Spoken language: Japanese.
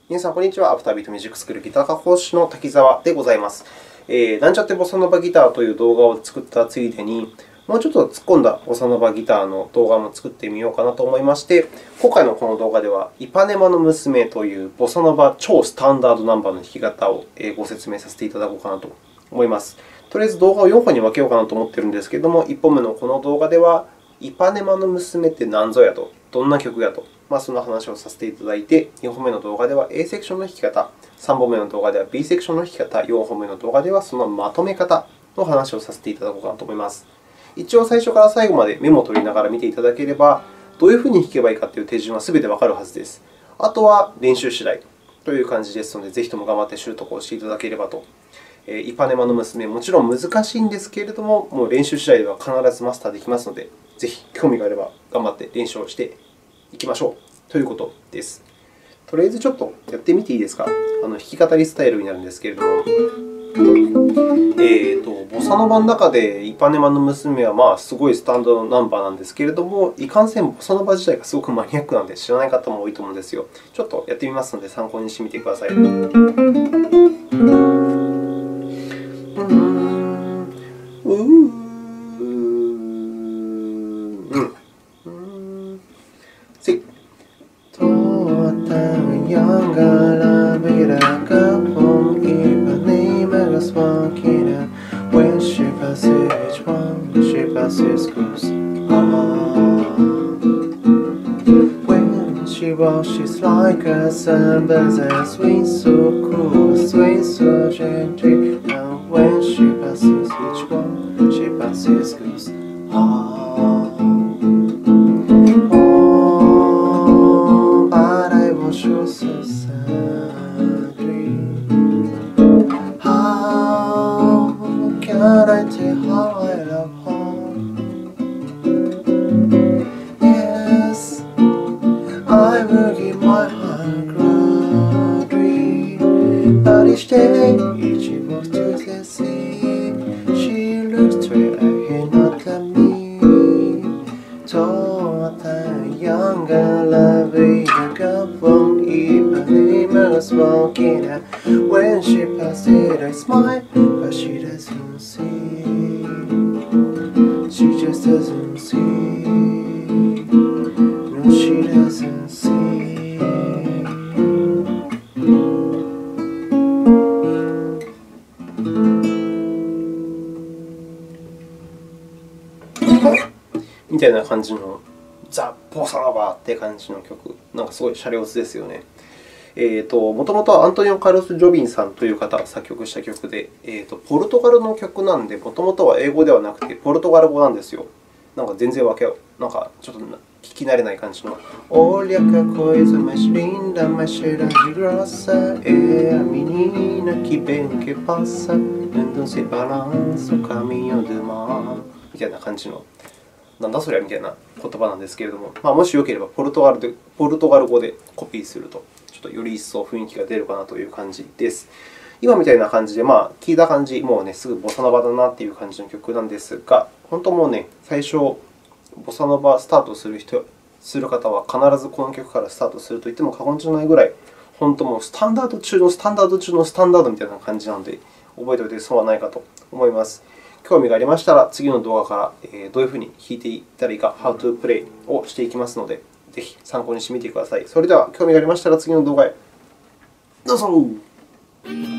皆さん、こんにちは。アフタービートミュージックスクールギター科講師の滝沢でございます。なんちゃってボサノバギターという動画を作ったついでに、もうちょっと突っ込んだボサノバギターの動画も作ってみようかなと思いまして、今回のこの動画では、イパネマの娘というボサノバ超スタンダードナンバーの弾き方をご説明させていただこうかなと思います。とりあえず動画を4本に分けようかなと思っているんですけれども、1本目のこの動画では、イパネマの娘って何ぞやと、どんな曲やと。その話をさせていただいて、2本目の動画では A セクションの弾き方、3本目の動画では B セクションの弾き方、4本目の動画ではそのまとめ方の話をさせていただこうかなと思います。一応、最初から最後までメモを取りながら見ていただければ、どういうふうに弾けばいいかという手順はすべてわかるはずです。あとは練習次第という感じですので、ぜひとも頑張って習得をしていただければと。イパネマの娘、もちろん難しいんですけれども、もう練習次第では必ずマスターできますので、ぜひ興味があれば頑張って練習をしていきましょうということです。とりあえずちょっとやってみていいですか。弾き語りスタイルになるんですけれども、ボサノバの中でイパネマの娘はすごいスタンダードナンバーなんですけれども、いかんせんボサノバ自体がすごくマニアックなので知らない方も多いと思うんですよ。ちょっとやってみますので参考にしてみてください。When she passes each one, she passes goes When she walks, she's like a sunburst and swings so cool, swings so gently. And when she passes each one, she passes goes but I watch you so sadly. Can I tell how I love her? Yes, I will give my heart gladly. But each day, each walks to the sea, she looks straight ahead, not at me. Tall and young and lovely, the girl from Ipanema was walking out. When she passed it, I smiled, but she doesn't see. She just doesn't see. No, she doesn't see. みたいな感じのザ・ボサノバって感じの曲。なんかすごいシャレオツですよね。もともとアントニオ・カルロス・ジョビンさんという方が作曲した曲で、ポルトガルの曲なので、もともとは英語ではなくてポルトガル語なんですよ。なんか全然なんかちょっと聞き慣れない感じの。Olha que coisa mais linda, mais cheira de graça, é a menina que bem que passa, andando se balança o caminho do mar みたいな感じの。なんだそりゃみたいな言葉なんですけれども、もしよければポルトガル語でコピーすると、ちょっとより一層雰囲気が出るかなという感じです。今みたいな感じで、聞いた感じ、もうすぐボサノバだなという感じの曲なんですが、本当もう最初、ボサノバスタートする方は必ずこの曲からスタートすると言っても過言じゃないぐらい、本当もうスタンダード中のスタンダード中のスタンダードみたいな感じなので、覚えておいて損はないかと思います。興味がありましたら、次の動画からどういうふうに弾いていったらいいか、How to Play をしていきますので、ぜひ参考にしてみてください。それでは、興味がありましたら次の動画へどうぞ。